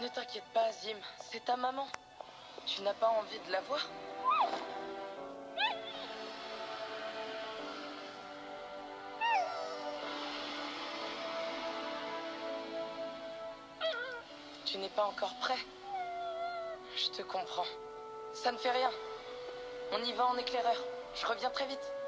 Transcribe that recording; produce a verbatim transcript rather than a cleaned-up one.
Ne t'inquiète pas, Azim, c'est ta maman. Tu n'as pas envie de la voir? Tu n'es pas encore prêt? Je te comprends. Ça ne fait rien. On y va en éclaireur. Je reviens très vite.